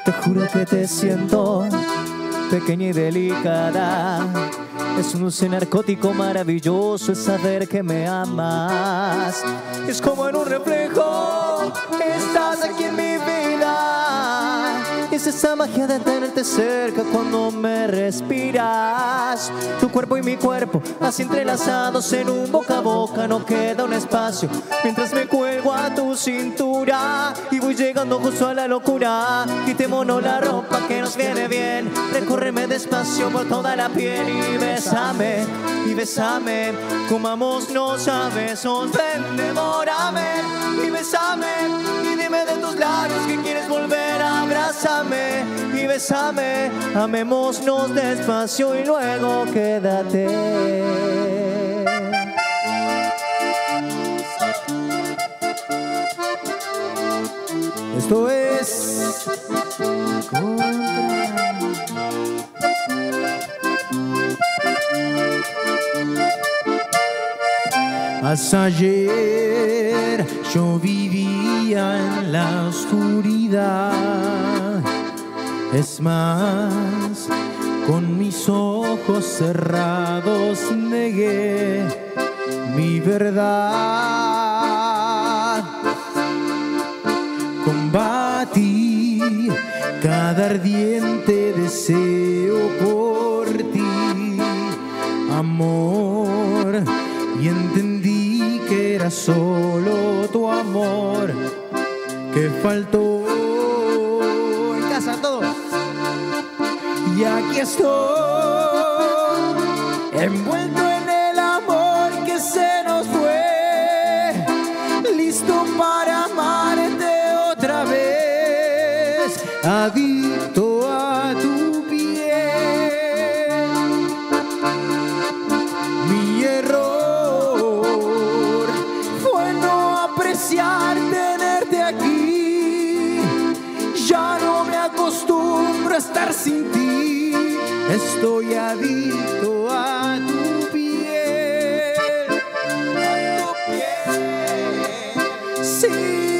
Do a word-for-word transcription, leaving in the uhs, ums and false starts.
Te juro que te siento pequeña y delicada. Es un dulce narcótico maravilloso el saber que me amas. Es como en un reflejo, estás aquí en mi vida. Es esa magia de tenerte cerca cuando me respiras. Tu cuerpo y mi cuerpo, así entrelazados en un boca a boca. No queda un espacio mientras me cuelgo a tu cintura. Y voy llegando justo a la locura. Quitémonos la ropa que nos viene bien. Recórreme despacio por toda la piel y bésame, y bésame. Comámonos a besos, ven, devórame y bésame. Y dime de tus labios que quieres volver, abrázame y bésame. Amémonos despacio y luego quédate. Esto es hasta ayer yo vivía en la oscuridad. Es más, con mis ojos cerrados negué mi verdad. Combatí cada ardiente deseo por ti, amor, y entendí que era solo tu amor que faltó. En casa todos. Y aquí estoy, envuelto en el amor que se nos fue, listo para amarte otra vez, adicto a tu piel. Mi error fue no apreciar tenerte aquí. Ya no me acostumbro a estar sin ti. Estoy adicto a tu piel, a tu piel. Sí.